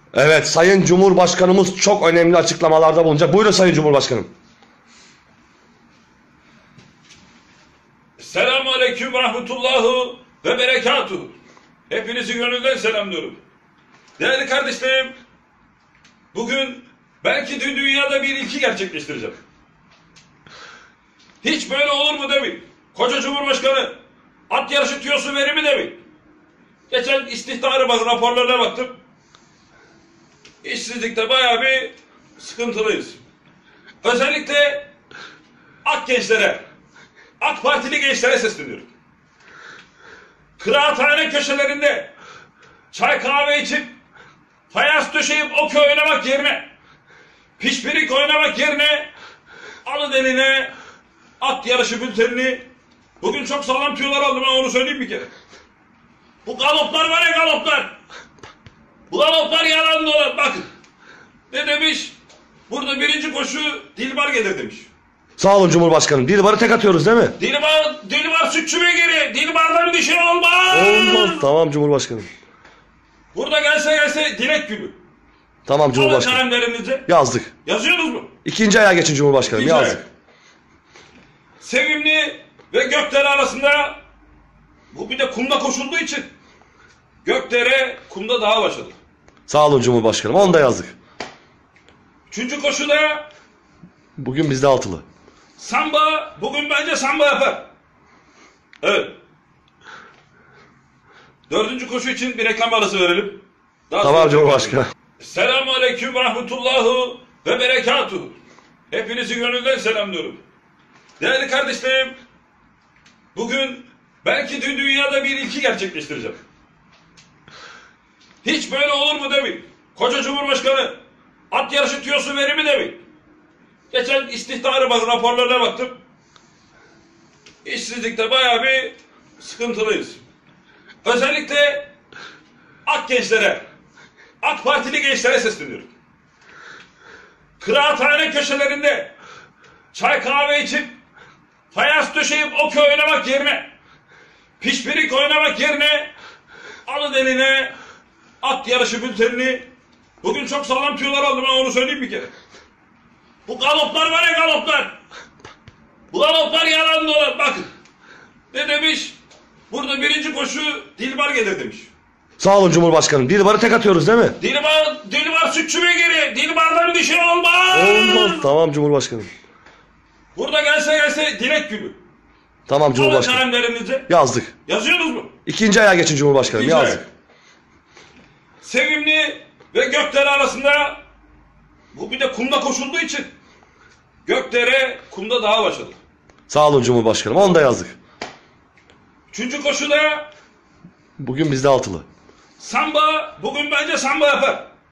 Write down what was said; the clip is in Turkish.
Evet, Sayın Cumhurbaşkanımız çok önemli açıklamalarda bulunacak. Buyurun Sayın Cumhurbaşkanım. Selamünaleyküm ve rahmetullahu ve berekatuhu. Hepinizi gönülden selamlıyorum. Değerli kardeşlerim, bugün belki dünyada bir ilki gerçekleştireceğim. Hiç böyle olur mu demeyin. Koca Cumhurbaşkanı at yarışı tüyosu verimi demeyin. Geçen istihdamı raporlarına baktım. İşsizlikte bayağı bir sıkıntılıyız. Özellikle AK gençlere, AK Partili gençlere sesleniyorum. Kıraathane köşelerinde çay kahve içip fayans döşeyip okey oynamak yerine, pişpirik oynamak yerine alın eline at yarışı bültenini. Bugün çok sağlam tüyolar aldım, ben onu söyleyeyim bir kere. Bu galoplar var ya, galoplar. Bu galoplar yalan dolan. Bakın ne demiş? Burada birinci koşu Dilbar gelir demiş. Sağ olun Cumhurbaşkanım. Dilbar'ı tek atıyoruz değil mi? Dilbar sütçü beygiri. Dilbar'dan bir şey olmaz. Olmaz. Tamam Cumhurbaşkanım. Burada gelse Dilek Gülü. Tamam Cumhurbaşkanım. Alın kalemlerinizi. Yazdık. Yazıyorsunuz mu? İkinci ayağa geçin Cumhurbaşkanım. İkinci Yazdık. ayak. Sevimli ve Gökdere arasında, bu bir de kumda koşulduğu için Gökdere kumda daha başladı. Sağ olun Cumhurbaşkanım. Onu da yazdık. Üçüncü koşuda Bugün bizde altılı. Samba, bugün bence Samba yapar. Evet. Dördüncü koşu için bir reklam arası verelim. Tamam Cumhurbaşkanım. Selamünaleyküm ve rahmetullahu ve berekatuhu. Hepinizi gönülden selamlıyorum. Değerli kardeşlerim, bugün belki dünyada bir ilki gerçekleştireceğim. Hiç böyle olur mu demeyin. Koca Cumhurbaşkanı at yarışı tüyosu verimi demeyin. Geçen istihdamı raporlarına baktım. İşsizlikte bayağı bir sıkıntılıyız. Özellikle AK gençlere, AK Partili gençlere sesleniyorum. Kıraathane köşelerinde çay kahve içip fayans döşeyip okey oynamak yerine, pişpirik oynamak yerine alın eline at yarışı bültenini. Bugün çok sağlam tüyolar aldım, ben onu söyleyeyim bir kere. Bu galoplar var ya, galoplar. Bu galoplar yalan dolan. Bakın ne demiş? Burada birinci koşu Dilbar gelir demiş. Sağ olun Cumhurbaşkanım. Dilbar'ı tek atıyoruz değil mi? Dilbar sütçü beygiri. Dilbar'dan bir şey olmaz. Olmaz. Tamam Cumhurbaşkanım. Burada gelse Dilek Gülü. Tamam Alın Cumhurbaşkanım. kalemlerinizi. Yazdık. Yazıyorsunuz mu? İkinci ayağa geçin Cumhurbaşkanım. İkinci Yazdık. ayak. Sevimli ve Gökdere arasında, bu bir de kumda koşulduğu için Gökdere kumda daha başladı. Sağ olun Cumhurbaşkanım. Onu da yazdık. Üçüncü koşuda Bugün bizde altılı. Samba, bugün bence Samba yapar.